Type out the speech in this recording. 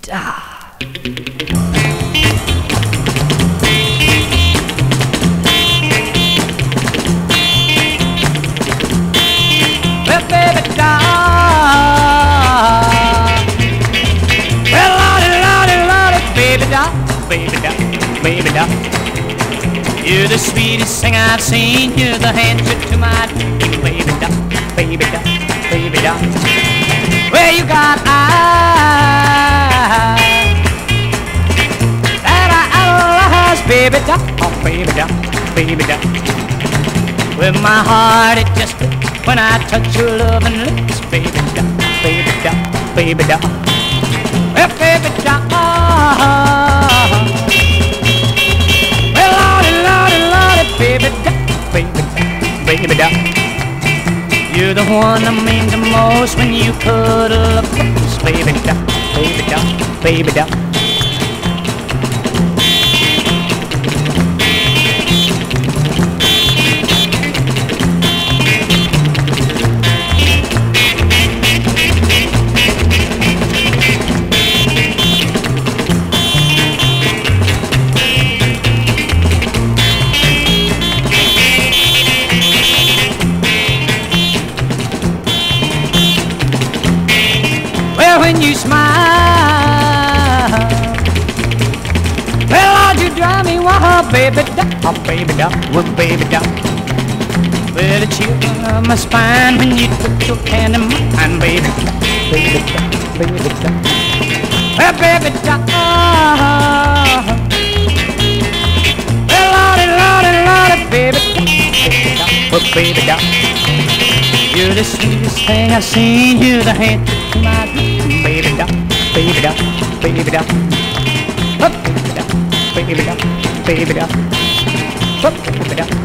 da. Well, baby da. Well, lordy, lordy, lordy, baby da, baby da, baby da. You're the sweetest thing I've seen. You're the answer to my dream, baby da, baby da, baby da. Well, you got eyes that I idolize, baby da, oh baby da, baby da. With my heart it just when I touch your loving lips, baby da, baby da, baby da. Well, baby da. Well, lordy, lordy, lordy, baby da, baby da, baby da. You're the one I mean the most when you cuddle up close, baby da, baby da, baby da. When you smile, well, Lord, you drive me wild, baby da, oh baby da, well, baby da. Well, the chill of my spine when you put your hand in mine, baby da, baby da, baby da. Well, baby da. Well, Lordy, Lordy, Lordy, baby da, baby da, well, baby da. You're the sweetest thing I've seen. You're the hand to my dream, baby da, baby da, baby da, oh, baby da, baby da, baby da, oh, baby da.